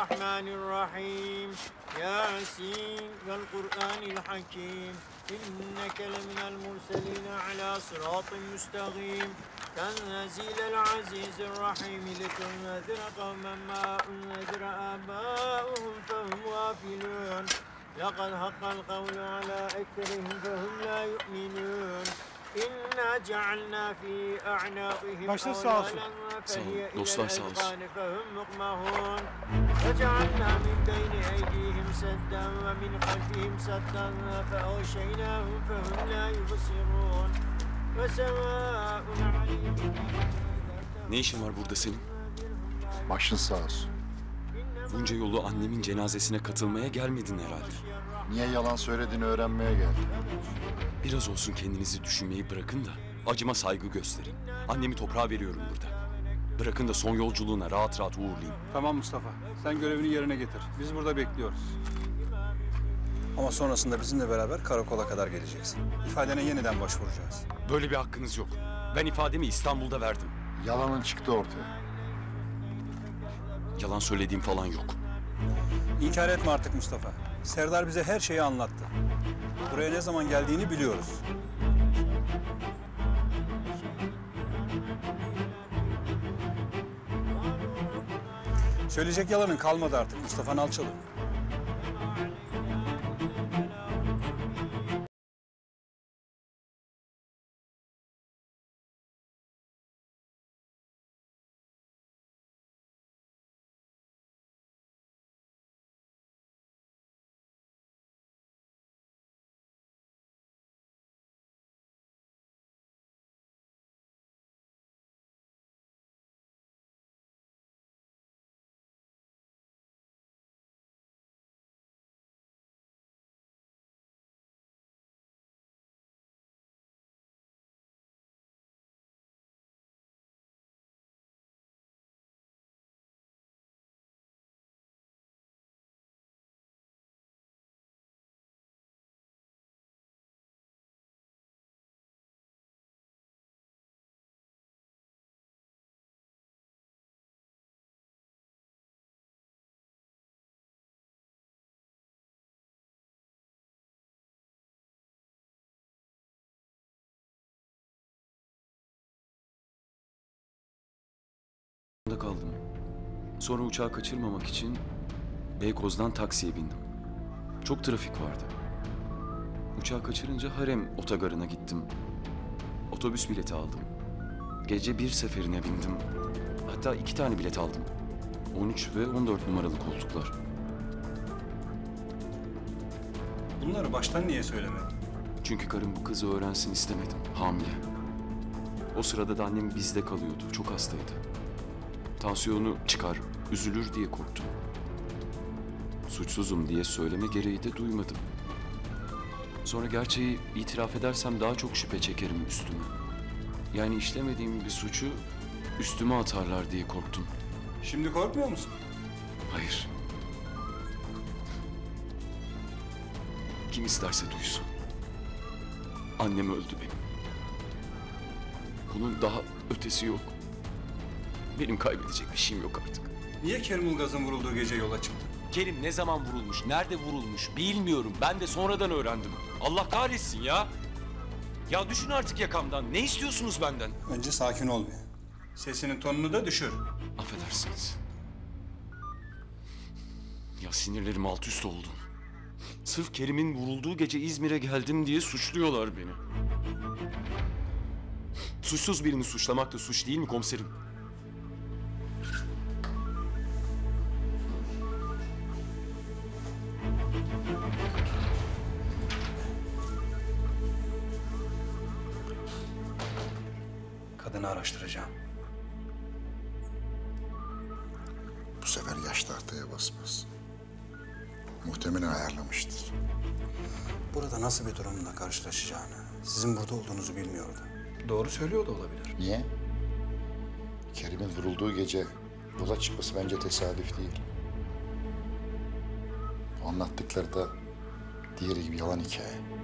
Bismillahirrahmanirrahim. Yasin vel Kur'anil hakim. İnneke leminel murselin ala sıratın müstakim. Tenzilel azizir rahim. Litunzira kavmen ma unzira abâuhum fehum gafilun. Lekad hakkal kavlu ala ekserihim fehum la yu'minun. İnna cealna fi a'nâqihim başınız sağ olsun. Dostlar sağ olsun. وجعلنا من بين أيديهم سدا ومن خلفهم سدا فأغشيناهم فهم لا يبصرون وسواء عليهم. Ne işin var burada senin? Başın sağ olsun. Bunca yolu annemin cenazesine katılmaya gelmedin herhalde. Niye yalan söylediğini öğrenmeye geldim. Biraz olsun kendinizi düşünmeyi bırakın da acıma saygı gösterin. Annemi toprağa veriyorum burada. Bırakın da son yolculuğuna rahat rahat uğurlayayım. Tamam Mustafa, sen görevini yerine getir. Biz burada bekliyoruz. Ama sonrasında bizimle beraber karakola kadar geleceksin. İfadene yeniden başvuracağız. Böyle bir hakkınız yok. Ben ifademi İstanbul'da verdim. Yalanın çıktı ortaya. Yalan söylediğim falan yok. İnkar etme artık Mustafa. Serdar bize her şeyi anlattı. Buraya ne zaman geldiğini biliyoruz. Söyleyecek yalanın kalmadı artık Mustafa Nalçalı. Kaldım. Sonra uçağı kaçırmamak için Beykoz'dan taksiye bindim. Çok trafik vardı. Uçağı kaçırınca Harem otogarına gittim. Otobüs bileti aldım. Gece bir seferine bindim. Hatta 2 tane bilet aldım. 13 ve 14 numaralı koltuklar. Bunları baştan niye söylemedin? Çünkü karım bu kızı öğrensin istemedim. Hamile. O sırada da annem bizde kalıyordu. Çok hastaydı. Tansiyonu çıkar, üzülür diye korktum. Suçsuzum diye söyleme gereği de duymadım. Sonra gerçeği itiraf edersem daha çok şüphe çekerim üstüme. Yani işlemediğim bir suçu üstüme atarlar diye korktum. Şimdi korkmuyor musun? Hayır. Kim isterse duysun. Annem öldü benim. Bunun daha ötesi yok. Benim kaybedecek bir şeyim yok artık. Niye Kerim Ilgaz'ın vurulduğu gece yola çıktın? Kerim ne zaman vurulmuş, nerede vurulmuş bilmiyorum. Ben de sonradan öğrendim. Allah kahretsin ya. Ya düşün artık yakamdan. Ne istiyorsunuz benden? Önce sakin ol bir. Sesinin tonunu da düşür. Affedersiniz. Ya sinirlerim alt üst oldu. Sırf Kerim'in vurulduğu gece İzmir'e geldim diye suçluyorlar beni. Suçsuz birini suçlamak da suç değil mi komiserim? Kadını araştıracağım. Bu sefer yaş tahtaya basmaz. Muhtemelen ayarlamıştır. Burada nasıl bir durumla karşılaşacağını, sizin burada olduğunuzu bilmiyordu. Doğru söylüyor da olabilir. Niye? Kerim'in vurulduğu gece yola çıkması bence tesadüf değil. O anlattıkları da diğeri gibi yalan hikaye.